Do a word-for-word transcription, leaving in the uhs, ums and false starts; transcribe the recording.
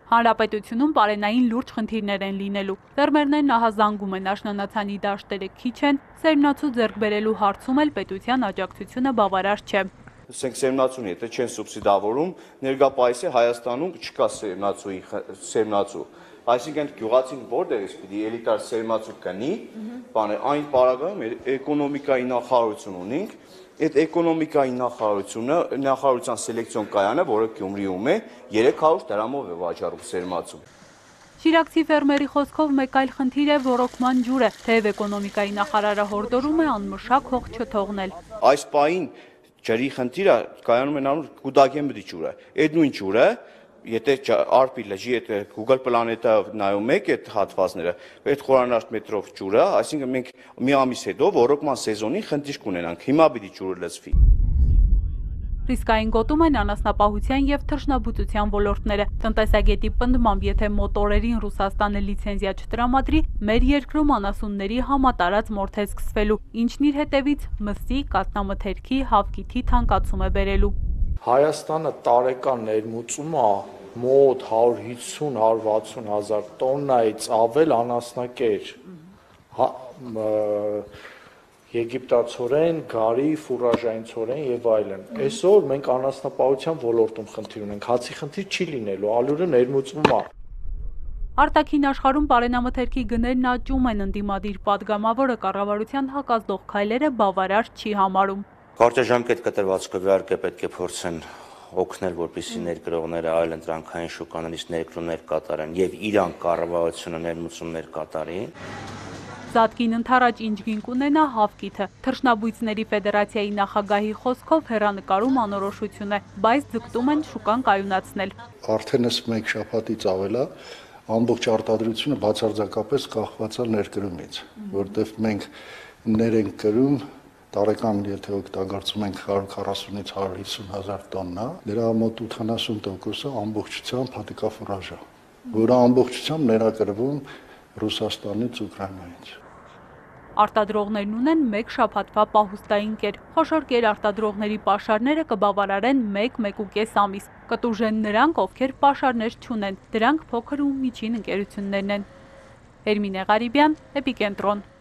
Հանրապետությունում պարենային լուրջ խնդիրներ են լինելու։ Ֆերմերներն ահազանգում են աշնանացանի դաշտերը քիչ են, սերմնացու ձեռք բերելու հարցում էլ պետության աջակցությունը բավարար չէ։ Ասենք սերմնացուն եթե չեն սուբսիդավորում, ներկայիս Հայաստանում չկա սերմնացուի սերմնացու։ Այսինքն գյուղացին որտեղից պիտի էլիտար սերմնացու կնի, բանը այն պարագայում էկոնոմիկայի նախարարություն ունենք, այդ էկոնոմիկայի նախարարությունը նախարարության սելեկցիոն կայանը, որը Գյումրիում է, երեք հարյուր դրամով է վաճառում սերմնացու։ Շիրակցի ֆերմերի խոսքով մեկ այլ խնդիր է ոռոգման ջուրը, թեև էկոնոմիկայի նախարարը հորդորում է անմշակ հող չթողնել։ Այս պահին ջրի խնդիրը կայանում են առնում կուտակեն բդի ջուրը։ Այդ նույն ջուրը, եթե արփի լճի հետ Google Planet-ը նայում եք այդ հատվածները, այդ խորանարդ մետրով ջուրը, այսինքն մենք մի ամիս հետո ոռոգման սեզոնին խնդիր կունենանք։ Հիմա պիտի ջուրը լցվի։ Ռիսկային գոտում են անասնապահության և թռչնաբուծության ոլորտները։ Տնտեսագետի պնդմամբ, եթե մոտորերին Ռուսաստանը լիցենզիա չտրամադրի, մեր երկրում անասունների համատարած մորթ է սկսվելու, ինչն իր հետևից մսի, կաթնամթերքի, հավկիթի թանկացում է բերելու։ Հայաստանը տարեկան ներմուծումը մոտ հարյուր հիսուն հարյուր վաթսուն հազար տոննայից ավել անասնակեր, եգիպտացորեն, գարի, ֆուրաժային ցորեն եւ այլն։ Այսօր մենք անասնապահության ոլորտում խնդիր ունենք, հացի խնդիր չի լինելու, ալյուրը ներմուծվում է։ Արտաքին աշխարհում պարենամթերքի գներն աճում են, ընդդիմադիր падգամավորը կառավարության հակազդող քայլերը բավարար չի համարում։ Կարճաժամկետ կտրվածքով իհարկե պետք է փորձեն օգնել, որպեսզի ներգրողները այլ ընտրանքային շուկաներից ներդրումներ կատարեն եւ իրանք կառավարությունը ներմուծումներ կատարի։ Զատկին ընդառաջ ինչ գին կունենա հավկիթը։ Թռչնաբույծների ֆեդերացիայի նախագահի խոսքով հեռանկարում անորոշություն է, բայց ձգտում են շուկան կայունացնել։ Արդեն այս մեկ շաբաթից ավել է ամբողջ արտադրությունը բացարձակապես կախված է ներկրումից, որտեղ մենք ներ ենք կրում տարեկան եթե օգտագործում ենք հարյուր քառասունից հարյուր հիսուն հազար տոննա, դրա մոտ ութանասուն տոկոսը ամբողջությամբ հատիկաֆուրաժ է, որը ամբողջությամբ ներակրվում Ռուսաստանից, Ուկրաինայից։ Արտադրողներն ունեն մեկ շաբաթվա պահուստային կեր։ Խոշոր կեր արտադրողների պաշարները կբավարարեն մեկ մեկուկես ամիս։ Կտուժեն նրանք, ովքեր պաշարներ չունեն, դրանք փոքր ու միջին ընկերություններն են։ Էրմինե Ղարիբյան, Էպիկենտրոն։